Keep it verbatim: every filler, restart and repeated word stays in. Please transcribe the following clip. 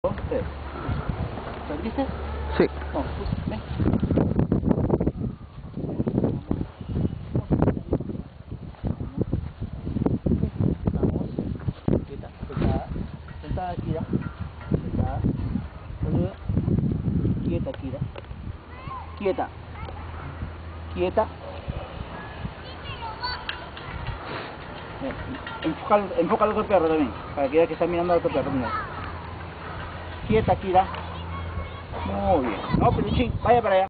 Dos, tres. ¿Saliste? Sí. No, pues, ven. Vamos. Quieta, sentada. Sentada, Kira. Sentada. Saluda. Quieta, Kira. Quieta. Quieta. Enfoca, enfoca al otro perro también, para que vea que está mirando al otro perro. Mira. Quieta, Kira. Muy bien. No, peluchín, vaya para allá.